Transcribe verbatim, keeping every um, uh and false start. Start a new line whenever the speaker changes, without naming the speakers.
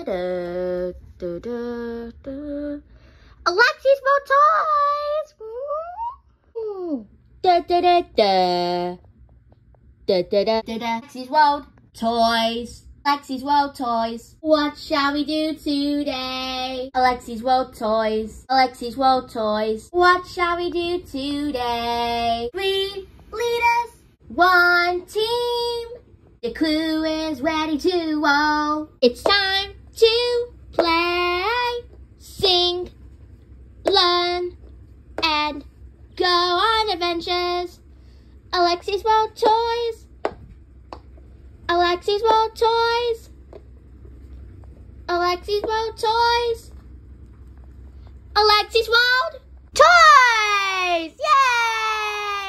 da, da, da, da. Alexe's World Toys! Ooh. Da, da, da, da. Da, da, da, da, da. Alexe's World Toys. Alexe's World Toys. What shall we do today? Alexe's World Toys. Alexe's World Toys. What shall we do today? Three leaders, one team. The crew is ready to roll. It's time to play, sing, learn, and go on adventures. Alexe's World Toys. Alexe's World Toys. Alexe's World Toys. Alexe's World Toys! Yay!